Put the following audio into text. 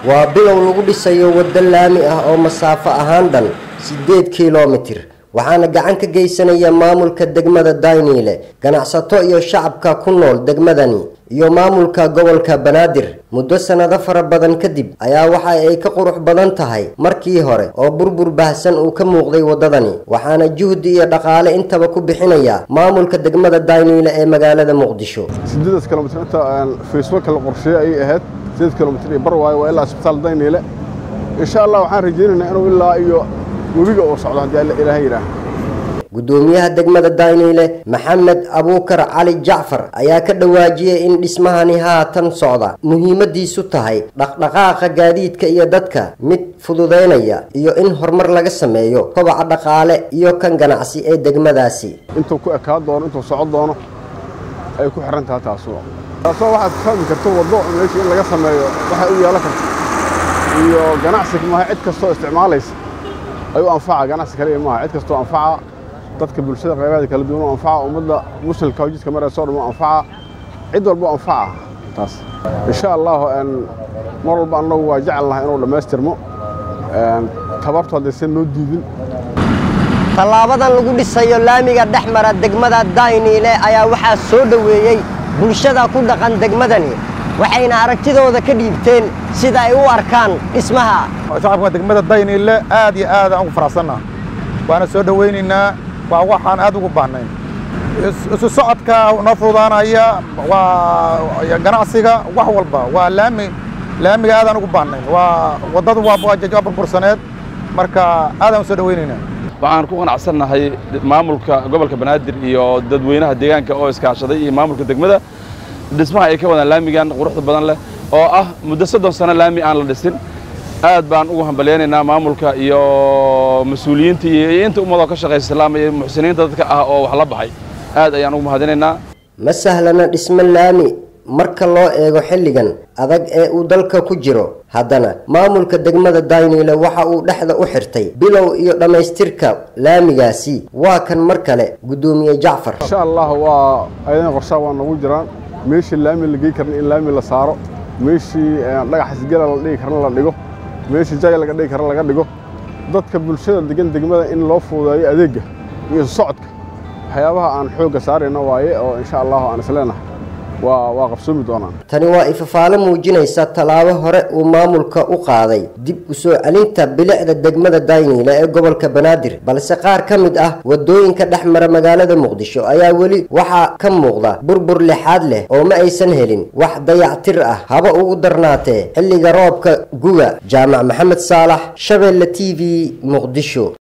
waa bilow lagu dhisayo waddo laami ah oo masaafo ahaan dhan 8 kiiloomitir waxaana gacan ka geysanaya maamulka degmada Daynile ganacsato iyo shacabka ku nool degmadani iyo maamulka gobolka Banaadir muddo sanado fara badan kadib ayaa waxa ay ka qurux badan tahay markii hore oo burbur baahsan uu ka muuqday wadadani waxaana juhdi iyo dhaqaale intaba ku bixinaya maamulka degmada Daynile ee magaalada Muqdisho 8 kiiloomitir inta Facebook la qorsheeyay ay ahayd 8 kiiloomitir bar waa ilaa isbitaal Daynile insha Allah waxaan rajaynaynaa inuu ilaa iyo webiga oo socdo hadii Ilaahay yiraahdo gudoomiyaha degmada Daynile Maxamed Abuukar Cali Jaafar ayaa ka dhawaajiyay in dhismahani haatan socda muhiimadiisu tahay dhaqdhaqaaqa gaadiidka iyo dadka mid fududeynaya iyo in horumar laga sameeyo kobaca dhaqaale iyo kan ganacsi ee degmadaasi intuu ku ekaan doono intuu socod doono ay ku xiran tahay taasoo waxaad fahmi karto wado meesha in laga sameeyo waxa uu yeelan karto iyo ganacsiga ma cid kastoo isticmaalaysa ayuu anfaca ganacsi kale ma cid kastoo anfaca dadka bulshada qaybaha kala duwan anfaca umada muslimka wajidka marayso oo anfaca cid walba anfaca taas insha Allah mar walba annagu waa jecelnahay inuu dhameystirmo tabartooda si noo diidin talaabadan lagu dhisayo laamiga dhexmara degmada Daynile ayaa waxa soo dhaweeyay bulshada ku dhaqan degmadani waxayna aragtidooda ka dhiibteen sida ay u arkaan dhismaha shacabka degmada Daynile aad iyo aad aan ku faraxsanahay waana soo dhaweynaynaa waa waxaan aad ugu baahnayn isu socodka nafuudaanaya waa ganacsiga wax walba waa laamiga aad aan ugu baahnayn waa wadadu waa burbursaneed marka aad aan soo dhaweynaynaa waxaan ku qanacsanahay maamulka gobolka Banaadir iyo dadweynaha deegaanka oo iskaashaday iyo maamulka degmada dhismaha ay ka wadaan laamigan quruxda badan leh oo ah muddo 3 sano laami aan la dhisin aad baan ugu hambalyeynaa maamulka iyo mas'uuliyiinta iyo inta umada ka shaqeeyay islaamiyada muxsiniinta dadka ah oo wax la baxay aad ayaan ugu mahadinaynaa ma sahlana dhismo laami marka loo eego xilligan adag ee uu dalka ku jiro haddana maamulka degmada Daynile waxa uu dhexda u xirtay bilow iyo dhameystirka laamigaasi waa kan mar kale gudoomiye Jaafar insha Allah waa ayaan qorshaha waa nagu jiraan meeshii laami la geey karna in laami la saaro meeshii dhagax isgala la dhigi karna la dhigo meeshii jaay laga dhigi karna laga dhigo dadka bulshada degan degmada in loo fududeeyo adeega iyo socodka waxyaabaha aan xooga saarayna waaye oo insha Allah aan isleenahay waa qabsoomi doonaan tani waa ifafaale muujinaysa talaabo hore uu maamulka u qaaday dib u soo celinta bilicda degmada Daynile ee gobolka Banaadir balse qaar ka mid ah wadooyinka dhexmara magaalada Muqdisho ayaa wali waxa ka muuqda burbur lixaad leh oo ma aysan helin wax dayactir ah haba ugu darnaatee xilliga roobka guga Jaamac Maxamed Saalax Shabeelle TV Muqdisho.